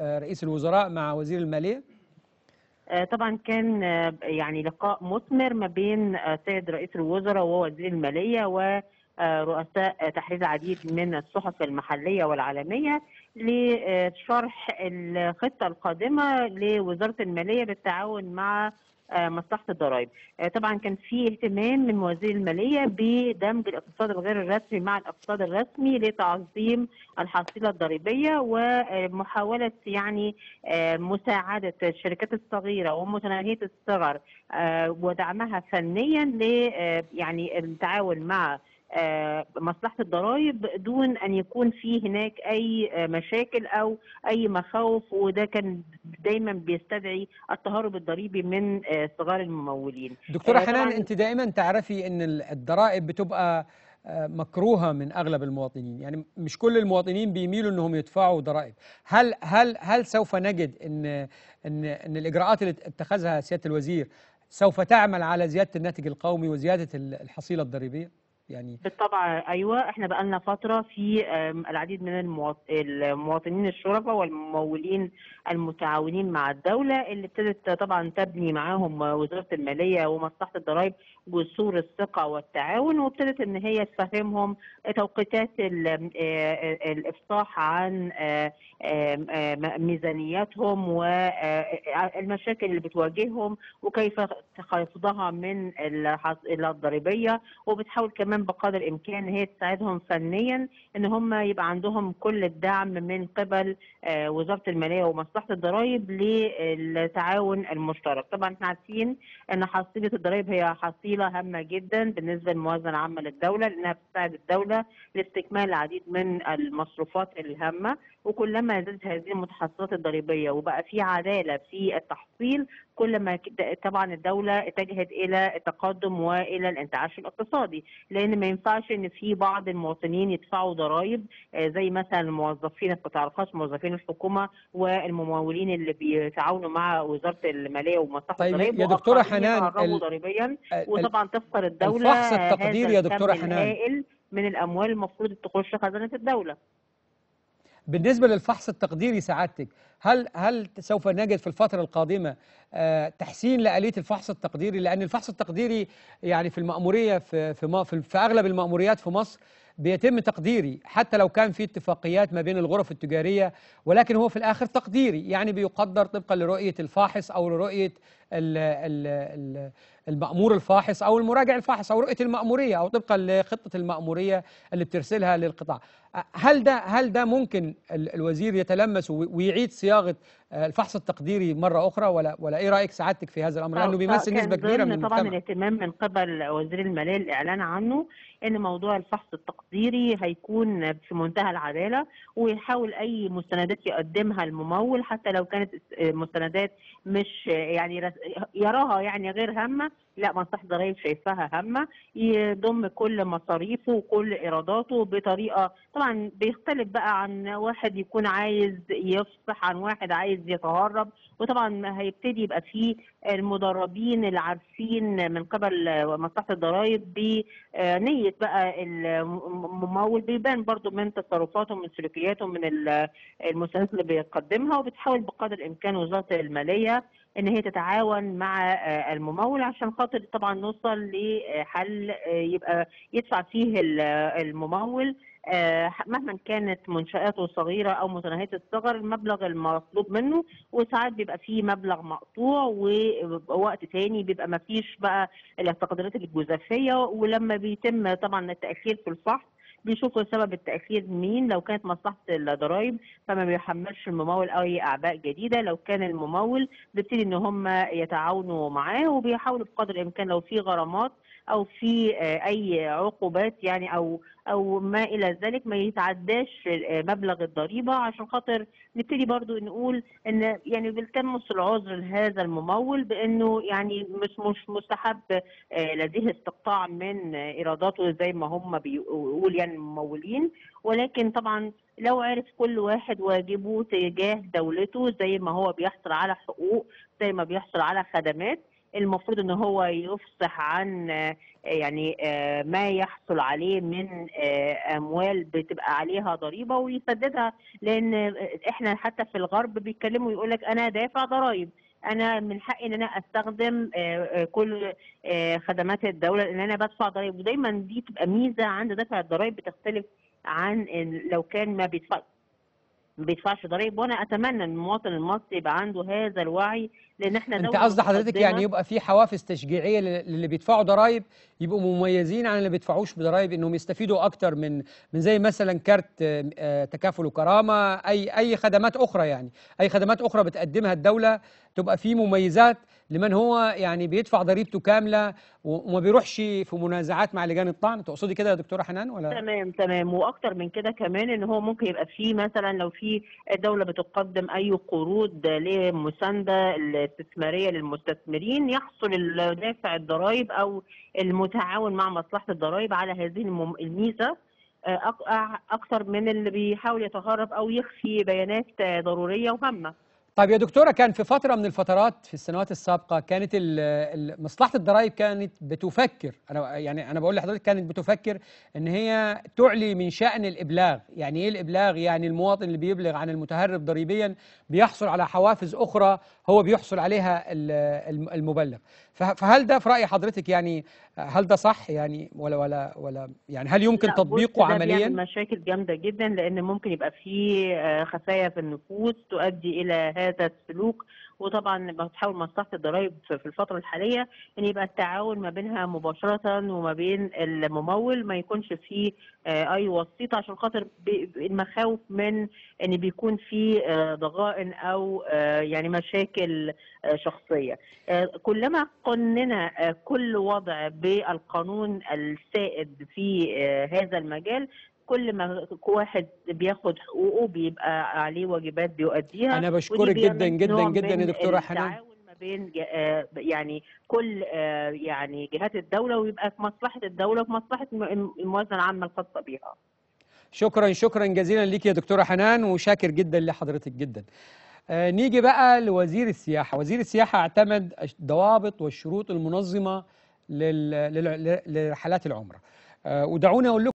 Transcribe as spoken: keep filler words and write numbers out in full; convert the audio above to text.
رئيس الوزراء مع وزير المالية؟ طبعا كان يعني لقاء مثمر ما بين السيد رئيس الوزراء ووزير المالية ورؤساء تحرير العديد من الصحف المحلية والعالمية لشرح الخطة القادمة لوزارة المالية بالتعاون مع مصلحة الضرائب. طبعا كان في اهتمام من وزير المالية بدمج الاقتصاد الغير الرسمي مع الاقتصاد الرسمي لتعظيم الحصيلة الضريبية ومحاولة يعني مساعدة الشركات الصغيرة ومتناهية الصغر ودعمها فنيا ل يعني التعاون مع مصلحة الضرائب دون أن يكون في هناك أي مشاكل أو أي مخاوف، وده كان دايما بيستدعي التهرب الضريبي من صغار الممولين. دكتورة حنان، أنت دائما تعرفي أن الضرائب بتبقى مكروهة من أغلب المواطنين، يعني مش كل المواطنين بيميلوا أنهم يدفعوا ضرائب. هل هل هل سوف نجد أن أن أن الإجراءات اللي اتخذها سيادة الوزير سوف تعمل على زيادة الناتج القومي وزيادة الحصيلة الضريبية؟ يعني بالطبع ايوه، احنا بقالنا فتره في العديد من المواطنين الشرفاء والممولين المتعاونين مع الدوله اللي ابتدت طبعا تبني معاهم وزاره الماليه ومصلحه الضرائب جسور الثقه والتعاون، وابتدت ان هي تفهمهم توقيتات الافصاح عن ميزانياتهم والمشاكل اللي بتواجههم وكيف خفضها من الضريبيه، وبتحاول كمان بقدر الامكان هي تساعدهم فنيا ان هم يبقى عندهم كل الدعم من قبل وزاره الماليه ومصلحه الضرائب للتعاون المشترك. طبعا احنا عارفين ان حصيله الضرائب هي حصيله هامه جدا بالنسبه للموازنه العامه للدوله، لانها بتساعد الدوله لاستكمال العديد من المصروفات الهامه، وكلما زادت هذه المتحصلات الضريبيه وبقى في عداله في التحصيل كل ما طبعا الدوله اتجهت الى التقدم والى الانتعاش الاقتصادي، لان ما ينفعش ان في بعض المواطنين يدفعوا ضرائب زي مثلا موظفين القطاع الخاص، موظفين الحكومه، والممولين اللي بيتعاونوا مع وزاره الماليه ومصلحه طيب الضرائب يا دكتوره واخرين حنان، يتهربوا ضريبيا، وطبعا تفقر الفحص الدوله التقديري هذا يا الكم دكتوره حنان الهائل من الاموال المفروض تخش خزانه الدوله. بالنسبة للفحص التقديري سعادتك، هل هل سوف نجد في الفترة القادمة تحسين لآلية الفحص التقديري؟ لأن الفحص التقديري يعني في المأمورية في في في, في أغلب المأموريات في مصر بيتم تقديري، حتى لو كان في اتفاقيات ما بين الغرف التجارية، ولكن هو في الآخر تقديري، يعني بيقدر طبقا لرؤية الفاحص أو لرؤية المأمور الفاحص أو المراجع الفاحص أو رؤية المأمورية أو طبقا لخطة المأمورية اللي بترسلها للقطاع. هل ده هل ده ممكن الوزير يتلمس ويعيد صياغة الفحص التقديري مرة أخرى، ولا ولا إيه رأيك سعادتك في هذا الأمر؟ لأنه بيمثل نسبة كبيرة من المجتمع. طبعا الاهتمام من قبل وزير المالية الإعلان عنه ان موضوع الفحص التقديري هيكون في منتهى العداله، ويحاول اي مستندات يقدمها الممول حتى لو كانت مستندات مش يعني يراها يعني غير هامه، لا مصلحه الضرائب شايفاها هامه، يضم كل مصاريفه وكل ايراداته بطريقه طبعا بيختلف بقى عن واحد يكون عايز يفصح عن واحد عايز يتهرب، وطبعا هيبتدي يبقى فيه المدربين اللي عارفين من قبل مصلحه الضرائب بنيه بقى الممول، بيبان برضو من تصرفاتهم من سلوكياتهم من المستندات اللي بيقدمها، وبتحاول بقدر الامكان وزاره الماليه ان هي تتعاون مع الممول عشان خاطر طبعا نوصل لحل يبقى يدفع فيه الممول مهما كانت منشآته صغيرة أو متناهية الصغر المبلغ المطلوب منه، وساعات بيبقى فيه مبلغ مقطوع ووقت تاني بيبقى ما فيش بقى التقديرات الجزافية، ولما بيتم طبعا التأخير في الفحص بيشوفوا سبب التأخير مين، لو كانت مصلحة الضرائب فما بيحملش الممول أي أعباء جديدة، لو كان الممول بيبتدي إن هم يتعاونوا معاه وبيحاولوا بقدر الإمكان لو في غرامات أو في أي عقوبات يعني أو أو ما إلى ذلك ما يتعداش مبلغ الضريبة، عشان خاطر نبتدي برضو نقول إن يعني بيلتمس العذر لهذا الممول بإنه يعني مش مش مستحب لديه استقطاع من إيراداته زي ما هم بيقول يعني الممولين، ولكن طبعا لو عرف كل واحد واجبه تجاه دولته زي ما هو بيحصل على حقوق زي ما بيحصل على خدمات، المفروض ان هو يفصح عن آه، يعني آه، ما يحصل عليه من آه، اموال بتبقى عليها ضريبه ويسددها. لان احنا حتى في الغرب بيتكلموا يقول لك انا دافع ضرائب، انا من حقي ان انا استخدم آه، آه، كل آه، خدمات الدوله لان انا بدفع ضرائب. ودايما دي تبقى ميزه عند دافع الضرائب بتختلف عن ال- لو كان ما بيدفع ما بيدفعش ضرائب. وانا اتمنى ان المواطن المصري يبقى عنده هذا الوعي، لان احنا انت دوله قصد حضرتك يعني متقدمه. يبقى في حوافز تشجيعيه لل- للي بيدفعوا ضرائب، يبقوا مميزين عن اللي بيدفعوش بضرائب، انهم يستفيدوا اكتر من من زي مثلا كارت آه، آه، تكافل وكرامه، اي اي خدمات اخرى، يعني اي خدمات اخرى بتقدمها الدوله، تبقى في مميزات لمن هو يعني بيدفع ضريبته كامله و- وما بيروحش في منازعات مع لجان الطعن. تقصدي كده يا دكتورة حنان ولا؟ تمام تمام. واكتر من كده كمان ان هو ممكن يبقى فيه مثلا لو في الدوله بتقدم اي قروض لمسانده الاستثماريه للمستثمرين، يحصل دافع الضرائب او المتعاون مع مصلحه الضرائب على هذه المم- الميزه آه، أك- أع- اكتر من اللي بيحاول يتهرب او يخفي بيانات آه، ضروريه وهامه. طيب يا دكتورة، كان في فترة من الفترات في السنوات السابقة كانت ال- ال- مصلحة الضرائب كانت بتفكر، أنا يعني أنا بقول لحضرتك كانت بتفكر إن هي تعلي من شأن الإبلاغ. يعني إيه الإبلاغ؟ يعني المواطن اللي بيبلغ عن المتهرب ضريبيا بيحصل على حوافز أخرى هو بيحصل عليها ال- الم- المبلغ. فه- فهل ده في رأي حضرتك يعني، هل ده صح يعني ولا ولا ولا يعني هل يمكن لا بص، تطبيقه ده بيعمل عمليا؟ مشاكل جامدة جدا، لأن ممكن يبقى فيه آه، خفايا في النفوس تؤدي إلى هذا السلوك. وطبعا بتحاول مصلحة الضرائب في في الفترة الحالية أن يبقى التعاون ما بينها مباشرة وما بين الممول، ما يكونش فيه آه، أي وسيط، عشان خاطر بي- المخاوف من أن بيكون فيه آه، ضغائن أو آه، يعني مشاكل آه، شخصية. آه، كلما قننا آه، كل وضع بالقانون السائد في آه، هذا المجال، كل ما واحد بياخد حقوقه بيبقى عليه واجبات بيؤديها. أنا ودي بشكرك جدا بيعمل جدا نوع جدا يا من دكتورة حنان. التعاون ما بين ج- آه، يعني كل آه، يعني جهات الدولة، ويبقى في مصلحة الدولة وفي مصلحة الم- الموازنة العامة الخاصة بها. شكرا شكرا جزيلا ليك يا دكتورة حنان، وشاكر جدا لحضرتك جدا. آه نيجي بقى لوزير السياحة. وزير السياحة اعتمد الضوابط والشروط المنظمة لل- لل- لرحلات العمرة. آه ودعوني أقول لكم